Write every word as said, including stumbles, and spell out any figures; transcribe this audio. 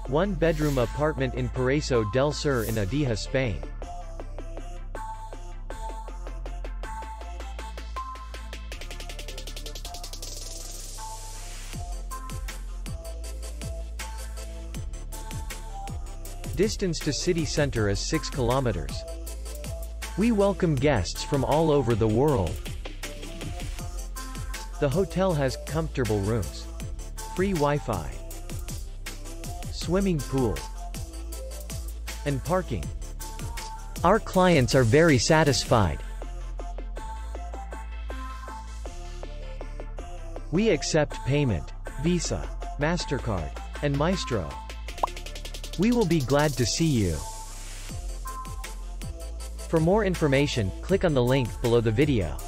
One-bedroom apartment in Paraiso del Sur in Adeje, Spain. Distance to city center is six kilometers. We welcome guests from all over the world. The hotel has comfortable rooms, free Wi-Fi, swimming pool, and parking. Our clients are very satisfied. We accept payment, Visa, MasterCard, and Maestro. We will be glad to see you. For more information, click on the link below the video.